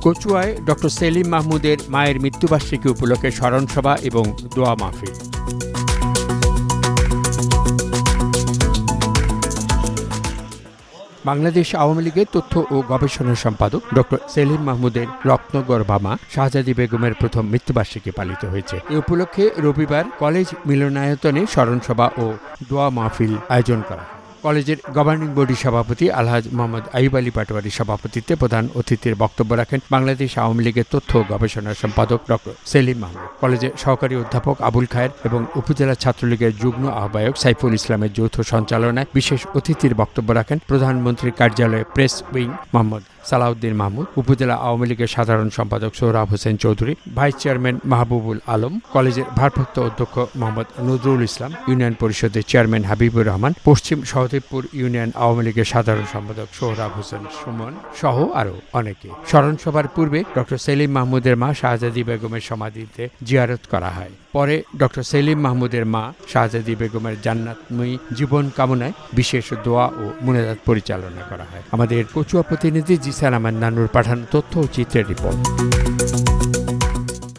কচুয়ায় doctor Selim মাহমুদের মায়ের মৃত্যুবার্ষিকী উপলক্ষে স্মরণ সভা এবং দোয়া মাহফিল। বাংলাদেশ আওয়ামী লীগের তথ্য ও গবেষণা সম্পাদক ডক্টর সেলিম মাহমুদের রত্নগর্ভা মা শাহজাদি বেগমের প্রথম মৃত্যুবার্ষিকী পালিত হয়েছে। এ উপলক্ষে রবিবার কলেজ মিলনায়তনে স্মরণ সভা ও দোয়া মাহফিল আয়োজন করা হয়। কলেজের গভর্নিং বডি সভাপতি আলহাজ মোহাম্মদ আইয়ুব আলী পাটোয়ারির সভাপতিত্বে প্রধান অতিথির বক্তব্য রাখেন বাংলাদেশ আওয়ামী লীগের তথ্য ও গবেষণা সম্পাদক ডক্টর সেলিম মাহমুদ। কলেজের সহকারী অধ্যাপক আবুল খায়ের এবং উপজেলা ছাত্রলীগের যুগ্ম আহ্বায়ক সাইফুল ইসলামের যৌথ সঞ্চালনায় বিশেষ অতিথির বক্তব্য রাখেন প্রধানমন্ত্রীর কার্যালয়ে প্রেস উইং মোহাম্মদ সালাউদ্দিন মাহমুদ, উপজেলা আওয়ামী লীগের সাধারণ সম্পাদক সোহরাব হোসেন চৌধুরী, ভাইস চেয়ারম্যান মাহবুবুল আলম, কলেজের ভারপ্রাপ্ত অধ্যক্ষ মোহাম্মদ নজরুল ইসলাম, ইউনিয়ন পরিষদের চেয়ারম্যান হাবিবুর রহমান, পশ্চিম সহদেবপুর ইউনিয়ন আওয়ামী লীগের সাধারণ সম্পাদক সোহরাব হোসেন সুমন সহ আরও অনেকে। স্মরণ সভার পূর্বে ডক্টর সেলিম মাহমুদের মা শাহজাদি বেগমের সমাধিতে জিয়ারত করা হয়। পরে ডক্টর সেলিম মাহমুদের মা শাহজাদি বেগমের জান্নাতময়ী জীবন কামনায় বিশেষ দোয়া ও মুনাজাত পরিচালনা করা হয়। আমাদের কচুয়া প্রতিনিধি জিসান আহমেদ নানুর পাঠানো তথ্য ও চিত্রের রিপোর্ট।